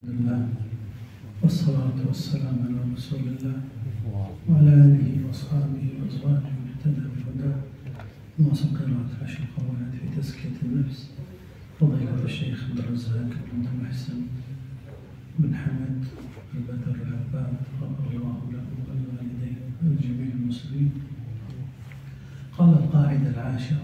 الله والصلاة والسلام على رسول الله وعلى آله وأصحابه وأزواجه واهتدى بهداه. نواصل قراءة 10 قواعد في تزكية النفس. فضيلة الشيخ عبد الرزاق بن محسن بن حمد البدر العباد غفر الله له ولوالديه ولجميع المسلمين. قال القاعدة 10: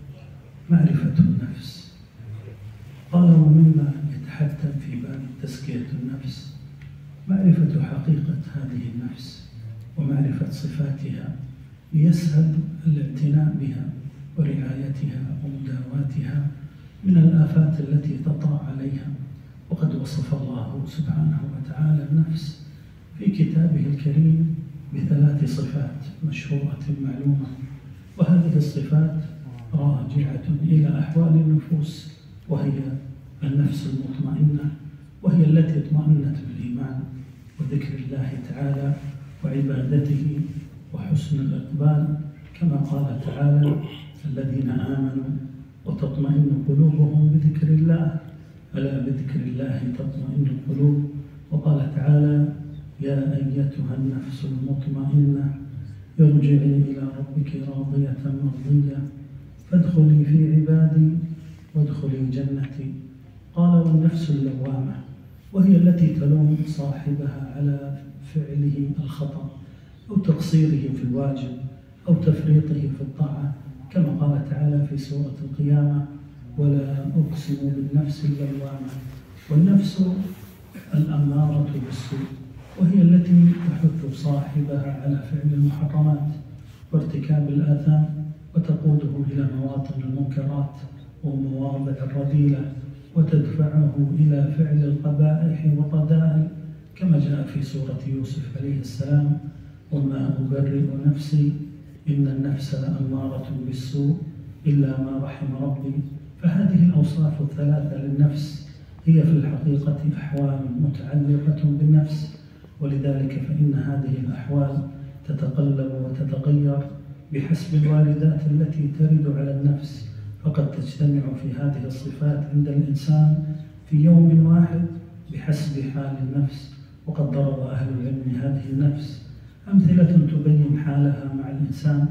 معرفة النفس. قال: ومما يتحتم في باب تزكية النفس معرفة حقيقة هذه النفس ومعرفة صفاتها ليسهل الاعتناء بها ورعايتها ومداواتها من الآفات التي تطرأ عليها. وقد وصف الله سبحانه وتعالى النفس في كتابه الكريم ب3 صفات مشهورة معلومة، وهذه الصفات راجعة إلى أحوال النفوس، وهي النفس المطمئنة، وهي التي اطمأنت بالإيمان وذكر الله تعالى وعبادته وحسن الإقبال، كما قال تعالى: الذين آمنوا وتطمئن قلوبهم بذكر الله، ألا بذكر الله تطمئن القلوب. وقال تعالى: يا أيتها النفس المطمئنة ارجعي إلى ربك راضية مرضية فادخلي في عبادي وادخلي جنتي. قال: والنفس اللوامة، وهي التي تلوم صاحبها على فعله الخطأ أو تقصيره في الواجب أو تفريطه في الطاعة، كما قال تعالى في سورة القيامة: ولا أقسم بالنفس اللوامة. والنفس الأمارة بالسوء، وهي التي تحث صاحبها على فعل المحرمات وارتكاب الآثام وتقوده إلى مواطن المنكرات ومواضع الرذيلة وتدفعه إلى فعل القبائح والرذائل، كما جاء في سورة يوسف عليه السلام: وما أبرئ نفسي إن النفس لأمارة بالسوء إلا ما رحم ربي. فهذه الأوصاف ال3 للنفس هي في الحقيقة أحوال متعلقة بالنفس، ولذلك فإن هذه الأحوال تتقلب وتتغير بحسب الواردات التي ترد على النفس، فقد تجتمع في هذه الصفات عند الإنسان في يوم واحد بحسب حال النفس. وقد ضرب أهل العلم هذه النفس أمثلة تبين حالها مع الإنسان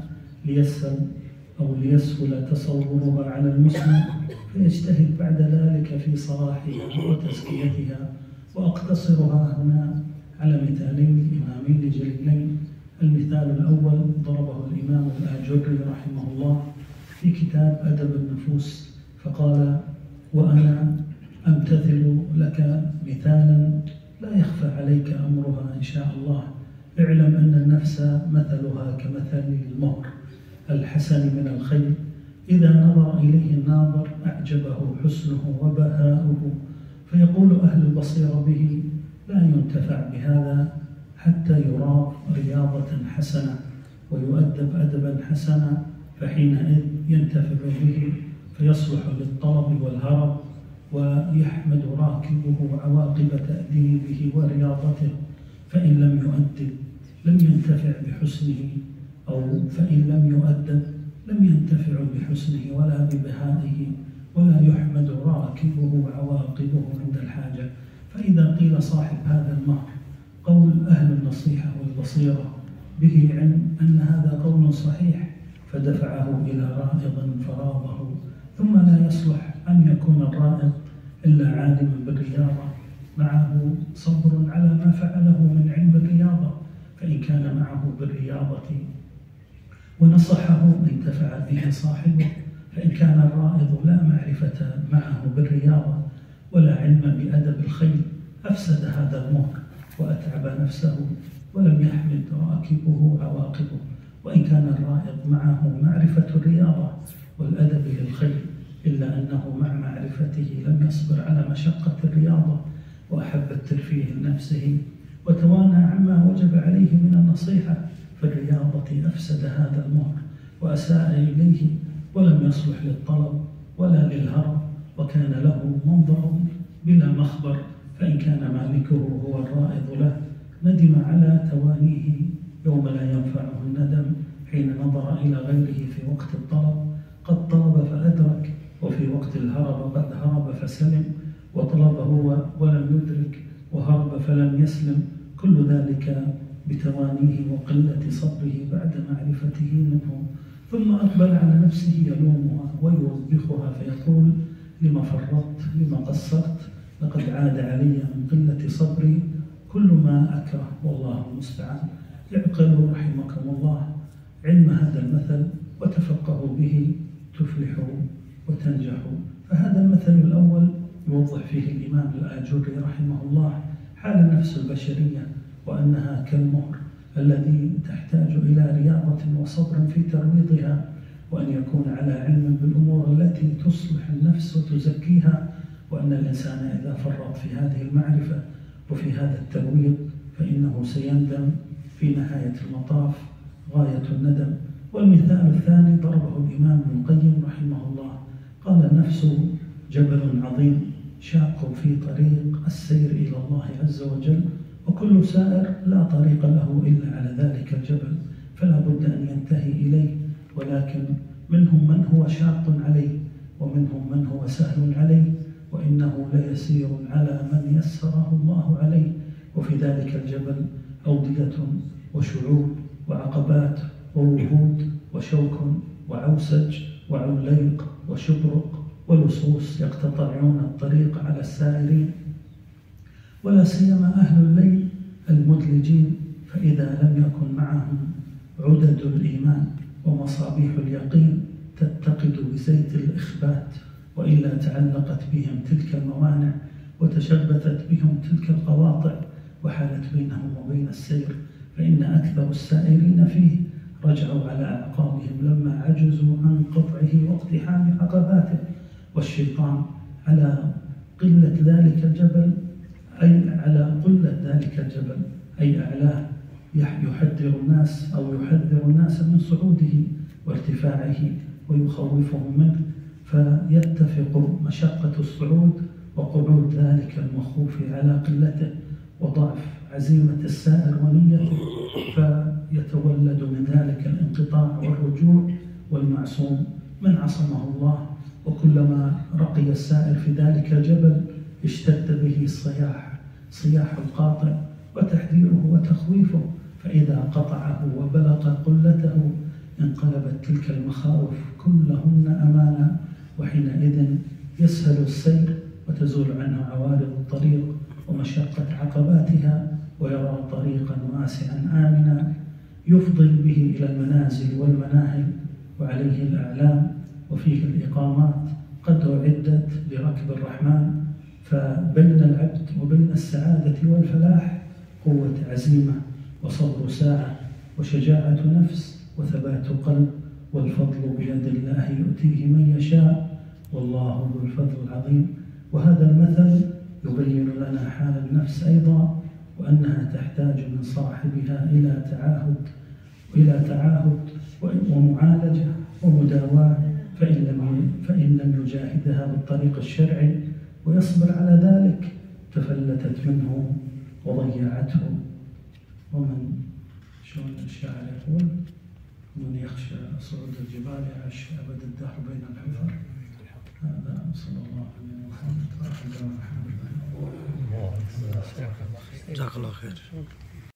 ليسهل تصورها على المسلم فيجتهد بعد ذلك في صلاحها وتزكيتها. وأقتصرها هنا على مثالين إمامين جليلين. المثال الأول ضربه الإمام الآجري رحمه الله في كتاب أدب النفوس، فقال: وأنا أمتثل لك مثالا لا يخفى عليك أمرها إن شاء الله. اعلم أن النفس مثلها كمثل المهر الحسن من الخيل، إذا نظر إليه الناظر أعجبه حسنه وبهاؤه، فيقول أهل البصيرة به: لا ينتفع بهذا حتى يرى رياضة حسنة ويؤدب أدبا حسنا، فحينئذ ينتفع به فيصلح للطلب والهرب، ويحمد راكبه عواقب تأديبه ورياضته. فإن لم يؤدب لم ينتفع بحسنه، أو فإن لم يؤدب لم ينتفع بحسنه ولا ببهائه، ولا يحمد راكبه عواقبه عند الحاجة. فإذا قيل صاحب هذا المهر قول أهل النصيحة والبصيرة به أن هذا قول صحيح، فدفعه إلى رائض فراضه، ثم لا يصلح أن يكون الرائض إلا عالما بالرياضة معه صبر على ما فعله من علم الرياضة، فإن كان معه بالرياضة ونصحه انتفع به صاحبه. فإن كان الرائض لا معرفة معه بالرياضة ولا علم بأدب الخيل أفسد هذا المهر وأتعب نفسه ولم يحمد راكبه عواقبه. وإن كان الرائض معه معرفة الرياضة والأدب للخيل إلا أنه مع معرفته لم يصبر على مشقة الرياضة وأحب الترفيه لنفسه وتوانى عما وجب عليه من النصيحة، فالرياضة أفسد هذا المهر وأساء إليه ولم يصلح للطلب ولا للهرب، وكان له منظر بلا مخبر. فإن كان مالكه هو الرائض له ندم على توانيه يوم لا ينفعه الندم، حين نظر إلى غيره في وقت الطلب قد طلب فأدرك، وفي وقت الهرب قد هرب فسلم، وطلب هو ولم يدرك وهرب فلم يسلم، كل ذلك بتوانيه وقلة صبره بعد معرفته منه. ثم أقبل على نفسه يلومها ويوبخها فيقول: لما فرطت؟ لما قصرت؟ لقد عاد علي من قلة صبري كل ما أكره، والله المستعان. اعقلوا رحمكم الله علم هذا المثل وتفقهوا به تفلحوا وتنجحوا. فهذا المثل الأول يوضح فيه الإمام الآجري رحمه الله حال النفس البشرية، وأنها كالمهر الذي تحتاج إلى رياضة وصبر في ترويضها، وأن يكون على علم بالأمور التي تصلح النفس وتزكيها، وأن الإنسان إذا فرط في هذه المعرفة وفي هذا الترويض فإنه سيندم في نهاية المطاف غاية الندم. والمثال الثاني ضربه الإمام ابن القيم رحمه الله، قال: النفس جبل عظيم شاق في طريق السير إلى الله عز وجل، وكل سائر لا طريق له إلا على ذلك الجبل، فلا بد أن ينتهي إليه، ولكن منهم من هو شاق عليه ومنهم من هو سهل عليه، وإنه ليسير على من يسره الله عليه. وفي ذلك الجبل أودية وشعوب وعقبات ووهود وشوك وعوسج وعليق وشبرق ولصوص يقتطعون الطريق على السائرين، ولا سيما أهل الليل المدلجين، فإذا لم يكن معهم عدد الإيمان ومصابيح اليقين تتقد بزيت الإخبات، وإلا تعلقت بهم تلك الموانع وتشبثت بهم تلك القواطع وحالت بينهم وبين السير، فإن أكثر السائرين فيه رجعوا على أعقابهم لما عجزوا عن قطعه واقتحام عقباته. والشيطان على قلة ذلك الجبل أي أعلاه يحذر الناس من صعوده وارتفاعه ويخوفهم منه، فيتفق مشقة الصعود وقعود ذلك المخوف على قلته وضعف عزيمة السائر ونيته، فيتولد من ذلك الانقطاع والرجوع. والمعصوم من عصمه الله، وكلما رقي السائر في ذلك الجبل اشتد به صياح القاطع وتحذيره وتخويفه، فإذا قطعه وبلغ قلته انقلبت تلك المخاوف كلهن أمانا، وحينئذ يسهل السير وتزول عنه عوارض الطريق ومشقة عقباتها، ويرى طريقا واسعا آمنا يفضي به إلى المنازل والمناهل وعليه الأعلام وفيه الإقامات قد أعدت لركب الرحمن. فبين العبد وبين السعادة والفلاح قوة عزيمة وصبر ساعة وشجاعة نفس وثبات قلب، والفضل بيد الله يؤتيه من يشاء، والله ذو الفضل العظيم. وهذا المثل يبين لنا حال النفس أيضا، وأنها تحتاج من صاحبها إلى تعاهد ومعالجة ومداواة، فإن لم يجاهدها بالطريق الشرعي ويصبر على ذلك تفلتت منه وضيعته. ومن شلون الشاعر يقول: من يخشى صعود الجبال يعش أبد الدهر بين الحفر. هذا صلى الله عليه وسلم. جزاك الله خير.